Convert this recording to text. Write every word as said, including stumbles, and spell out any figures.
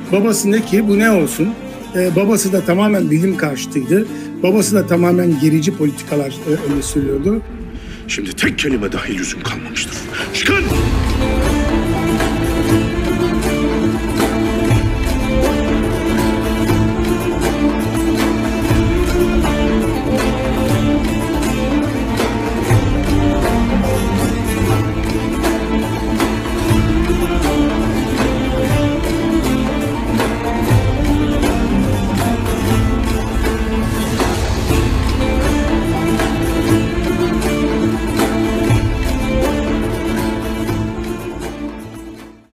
Babasındaki bu ne olsun? Ee, babası da tamamen bilim karşıtıydı. Babası da tamamen gerici politikalar e, öne sürüyordu. Şimdi tek kelime dahi yüzüm kalmamıştır. Çıkın!